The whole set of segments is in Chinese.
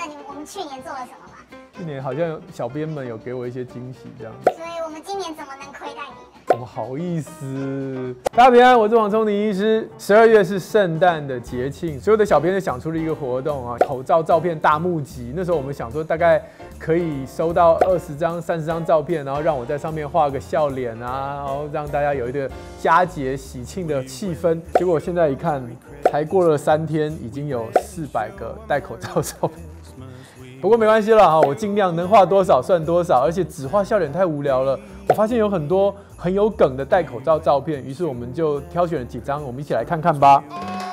我们去年做了什么吗？ 去年好像小编们有给我一些惊喜，这样。 所以我们今年怎么能亏待你呢？ 怎么好意思？大家平安，我是王聪明医师。12月是圣诞的节庆，所有的小编就想出了一个活动啊，口罩照片大募集。那时候我们想说，大概可以收到20张、30张照片，然后让我在上面画个笑脸啊，然后让大家有一个佳节喜庆的气氛。结果我现在一看，才过了3天，已经有400个戴口罩照片。不过没关系了哈，我尽量能画多少算多少，而且只画笑脸太无聊了。我发现有很多很有梗的戴口罩照片，于是我们就挑选了几张，我们一起来看看吧。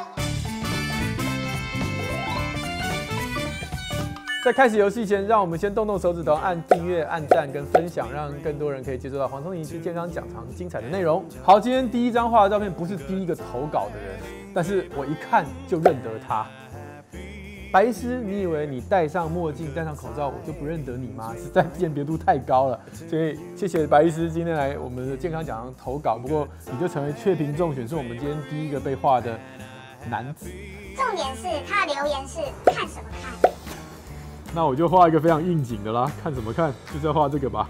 在开始游戏前，让我们先动动手指头，按订阅、按赞跟分享，让更多人可以接触到黄聪明医师健康讲堂精彩的内容。好，今天第一张画的照片不是第一个投稿的人，但是我一看就认得他。白医师，你以为你戴上墨镜、戴上口罩，我就不认得你吗？实在鉴别度太高了，所以谢谢白医师今天来我们的健康讲堂投稿。不过你就成为确评中选，是我们今天第一个被画的男子。 重点是他的留言是看什么看？ 那我就画一个非常应景的啦，看什么看？就是要画这个吧。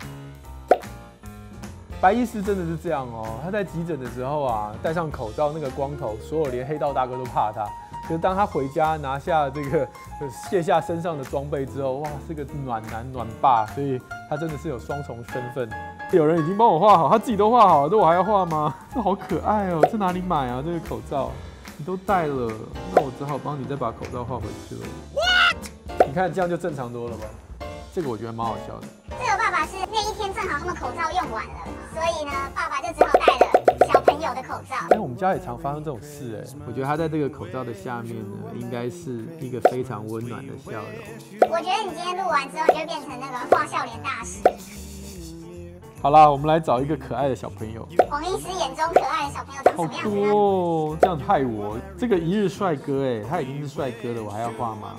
白医师真的是这样哦，他在急诊的时候啊，戴上口罩那个光头，所有连黑道大哥都怕他。可是当他回家拿下这个卸下身上的装备之后，哇，是个暖男暖爸，所以他真的是有双重身份。有人已经帮我画好，他自己都画好了，这我还要画吗？这好可爱哦，这哪里买啊？这个口罩你都戴了，那我只好帮你再把口罩画回去了。你看这样就正常多了吧？这个我觉得蛮好笑的。 这个爸爸是那一天正好他们口罩用完了，所以呢，爸爸就只好戴了小朋友的口罩。 我们家也常发生这种事哎。我觉得他在这个口罩的下面呢，应该是一个非常温暖的笑容。 我觉得你今天录完之后，你就会变成那个画笑脸大师。 好啦，我们来找一个可爱的小朋友。 黄医师眼中可爱的小朋友长什么样子呢？ 好多哦，这样害我。这个一日帅哥哎，他已经是帅哥了，我还要画吗？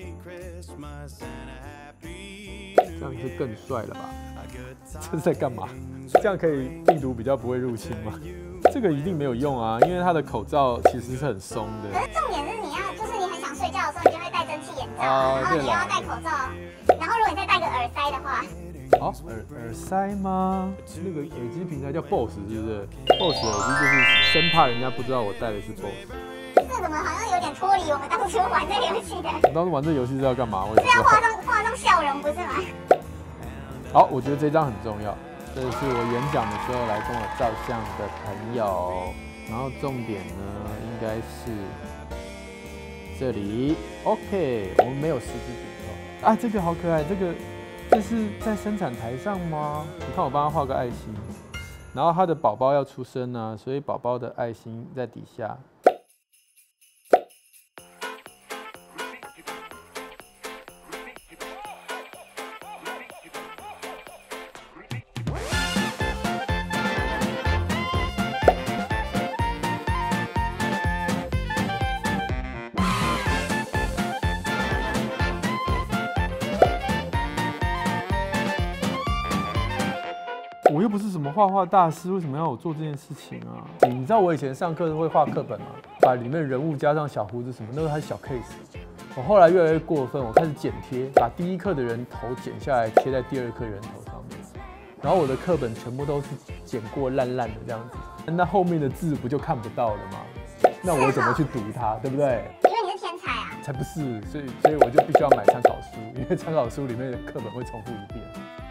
这样是更帅了吧？这是在干嘛？这样可以病毒比较不会入侵吗？这个一定没有用啊，因为他的口罩其实是很松的。 可是重点是你要，就是你很想睡觉的时候，你就会戴蒸汽眼罩，然后你要戴口罩，然后如果你再戴个耳塞的话， 哦，耳塞吗？那个耳机平台叫 BOSS 是不是 ？BOSS 耳机就是生怕人家不知道我戴的是 BOSS。 这怎么好像有点脱离我们当初玩这个游戏的？ 我们当初玩这个游戏是要干嘛？ 是要画上笑容不是吗？ 好，我觉得这张很重要。这是我演讲的时候来跟我照相的朋友，然后重点呢应该是这里 ，OK， 我们没有十指紧扣啊，这个好可爱，这是在生产台上吗？你看我帮他画个爱心，然后他的宝宝要出生啊，所以宝宝的爱心在底下。我又不是什么画画大师，为什么要我做这件事情啊？你知道我以前上课会画课本吗？把里面人物加上小胡子什么，那个还是小 case。我后来越来越过分，我开始剪贴，把第一课的人头剪下来贴在第二课人头上面。然后我的课本全部都是剪过烂烂的这样子，那后面的字不就看不到了吗？那我怎么去读它，对不对？ 因为你是天才啊！ 才不是，所以我就必须要买参考书，因为参考书里面的课本会重复一遍。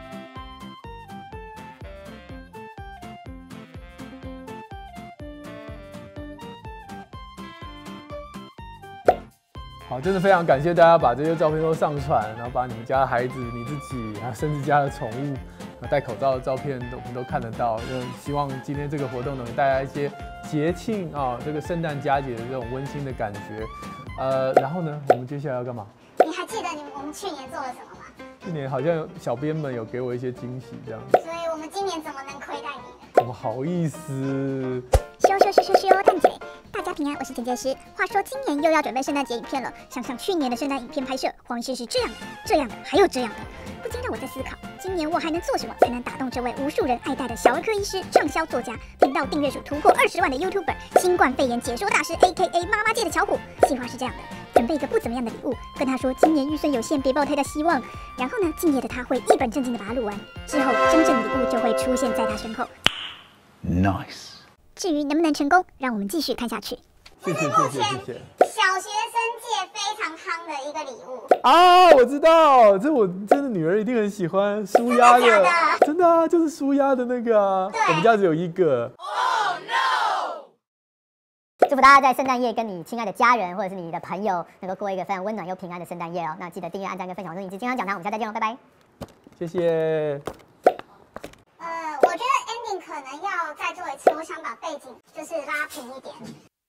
好，真的非常感谢大家把这些照片都上传，然后把你们家的孩子、你自己，还有甚至家的宠物戴口罩的照片，我们都看得到。就希望今天这个活动能带来一些节庆啊，这个圣诞佳节的这种温馨的感觉。然后呢，我们接下来要干嘛？ 你还记得我们去年做了什么吗？ 去年好像小编们有给我一些惊喜，这样。 所以我们今年怎么能亏待你呢？ 怎么好意思？ 羞，蛋姐，大家平安，我是剪接师。话说今年又要准备圣诞节影片了，想想去年的圣诞影片拍摄，黄医师是这样的，还有这样的，不禁让我在思考，今年我还能做什么才能打动这位无数人爱戴的小儿科医师、畅销作家、频道订阅数突破20万的 YouTuber、新冠肺炎解说大师 AKA 妈妈界的巧虎。计划是这样的。 准备一个不怎么样的礼物，跟他说今年预算有限，别抱太大希望。然后呢，敬业的他会一本正经的把它录完，之后真正礼物就会出现在他身后。 Nice。 至于能不能成功，让我们继续看下去。 谢谢。 小学生界非常夯的一个礼物啊，我知道，这我真的女儿一定很喜欢舒压的，真的啊，就是舒压的那个啊。我们家只有一个。Oh no！ 祝福大家在圣诞夜跟你亲爱的家人或者是你的朋友能够过一个非常温暖又平安的圣诞夜哦。那记得订阅、按赞跟分享我是你健康讲堂，我们下次再见喽，拜拜。 谢谢。 我觉得 ending 可能要再做一次，我想把背景就是拉平一点。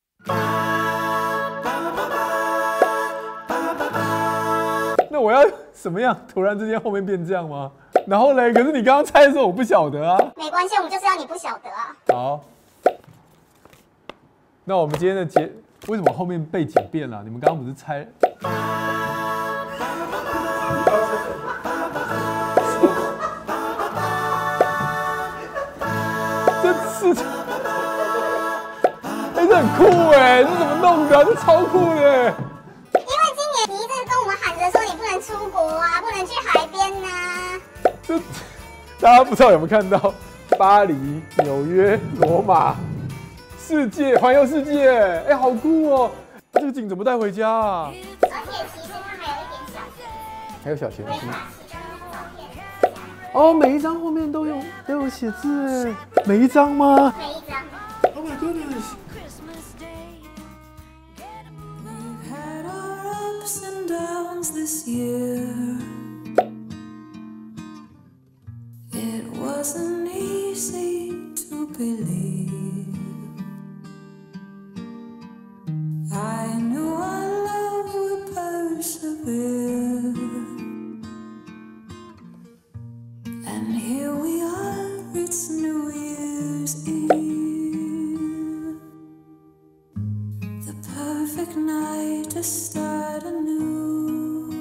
那我要什么样？突然之间后面变这样吗？然后嘞？可是你刚刚猜的时候我不晓得啊。 没关系，我们就是要你不晓得啊。 好，那我们今天的为什么后面背景变了？你们刚刚不是猜？这是，这很酷哎！这怎么弄的？这超酷的。 因为今年你一直跟我们喊着说你不能出国啊，不能去海边呐。 这大家不知道有没有看到？巴黎、纽约、罗马，环游世界，哎，好酷哦！这个景怎么带回家啊？ 而且其实它还有一点小钱， 还有小钱可以是把其中的照片哦，每一张后面都有写字哎，每一张吗？ 每一张。 Oh my goodness！ Had our ups and downs this year. It wasn't easy to believe. I knew our love would persevere. And here we are, it's New Year's Eve. The perfect night to start anew.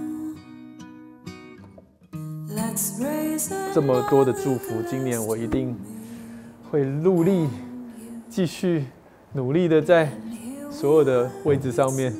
Let's raise a 这么多的祝福，今年我一定会努力，继续努力的在所有的位置上面。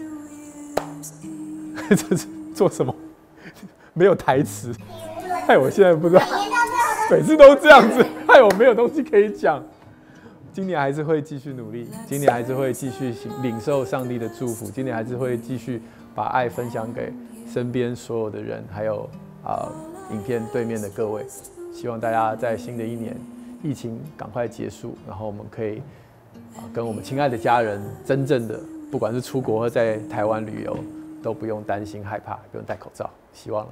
这是做什么？没有台词，害我现在不知道，每次都这样子，害我没有东西可以讲。今年还是会继续努力，今年还是会继续领受上帝的祝福，今年还是会继续把爱分享给身边所有的人，还有影片对面的各位。希望大家在新的一年，疫情赶快结束，然后我们可以跟我们亲爱的家人，真正的不管是出国或在台湾旅游，都不用担心害怕，不用戴口罩。希望了。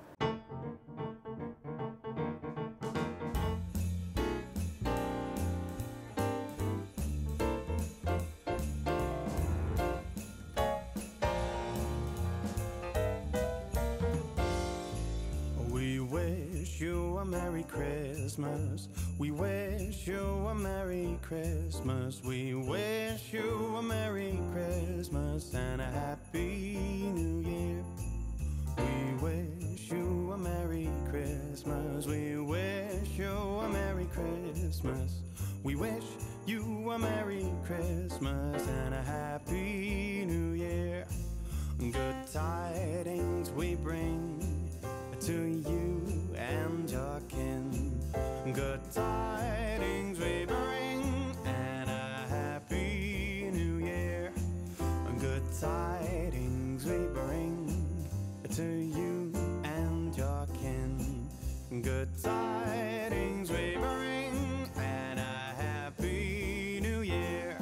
We wish you a Merry Christmas. We wish you a Merry Christmas. We wish you a Merry Christmas and a Happy New Year. We wish you a Merry Christmas. We wish you a Merry Christmas. We wish you a Merry Christmas and a Happy New Year. Good tidings we bring to you and your kin. Good tidings we bring and a happy new year. Good tidings we bring to you and your kin. Good tidings we bring and a happy new year.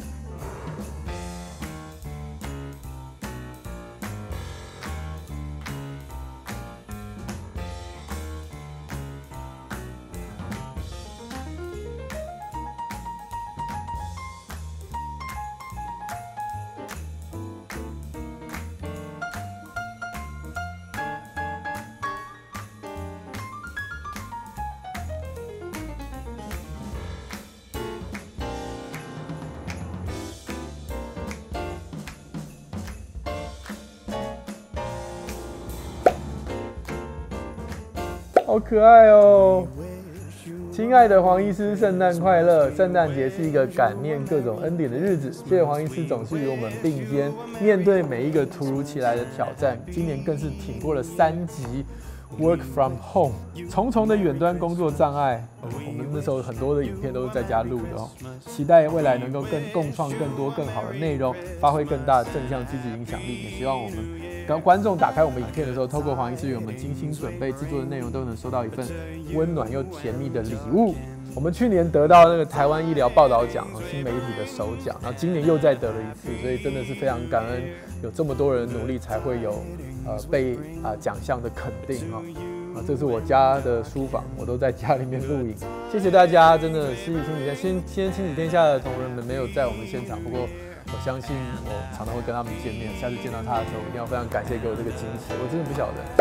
好可爱哦！ 亲爱的黄医师，圣诞快乐！圣诞节是一个感念各种恩典的日子。谢谢黄医师总是与我们并肩，面对每一个突如其来的挑战。今年更是挺过了3级 Work from Home， 重重的远端工作障碍。我们那时候很多的影片都是在家录的哦。期待未来能够共创更多更好的内容，发挥更大的正向积极影响力。也希望我们跟观众打开我们影片的时候，透过黄医师与我们精心准备制作的内容，都能收到一份温暖又甜蜜的礼物。我们去年得到那个台湾医疗报道奖新媒体的首奖，然后今年又再得了一次，所以真的是非常感恩，有这么多人努力才会有被奖项的肯定哦。这是我家的书房，我都在家里面录影。谢谢大家，真的是亲子天下，今天亲子天下的同仁们没有在我们现场，不过我相信我常常会跟他们见面，下次见到他的时候，一定要非常感谢给我这个惊喜，我真的不晓得。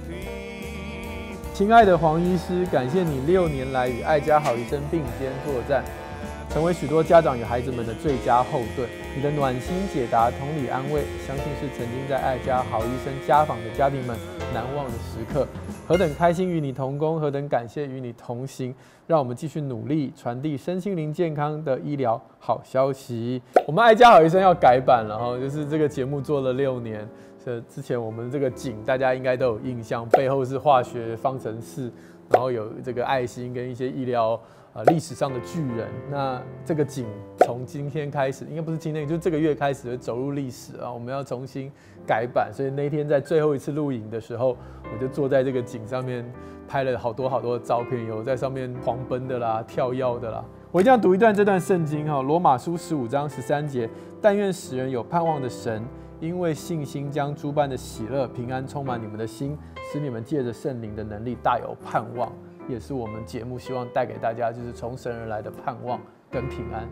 亲爱的黄医师，感谢你6年来与爱家好医生并肩作战，成为许多家长与孩子们的最佳后盾。你的暖心解答、同理安慰，相信是曾经在爱家好医生家访的家庭们难忘的时刻。何等开心与你同工，何等感谢与你同行。让我们继续努力，传递身心灵健康的医疗好消息。我们爱家好医生要改版了哈，就是这个节目做了6年。之前我们这个景大家应该都有印象，背后是化学方程式，然后有这个爱心跟一些医疗历史上的巨人。那这个景从今天开始，应该不是今天，就是这个月开始会走入历史啊。我们要重新改版，所以那天在最后一次录影的时候，我就坐在这个景上面拍了好多的照片，有在上面狂奔的啦、跳跃的啦。我一定要读一段这段圣经哈，罗马书15章13节，但愿使人有盼望的神。因为信心将诸般的喜乐、平安充满你们的心，使你们借着圣灵的能力大有盼望，也是我们节目希望带给大家，就是从神而来的盼望跟平安。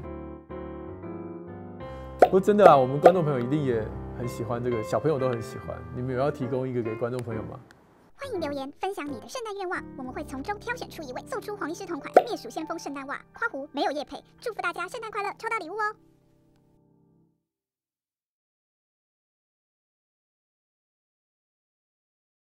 不过真的啦，我们观众朋友一定也很喜欢这个，小朋友都很喜欢。你们有要提供一个给观众朋友吗？ 欢迎留言分享你的圣诞愿望，我们会从中挑选出1位，送出黄医师同款灭鼠先锋圣诞袜。（括弧没有业配，祝福大家圣诞快乐，抽到礼物哦！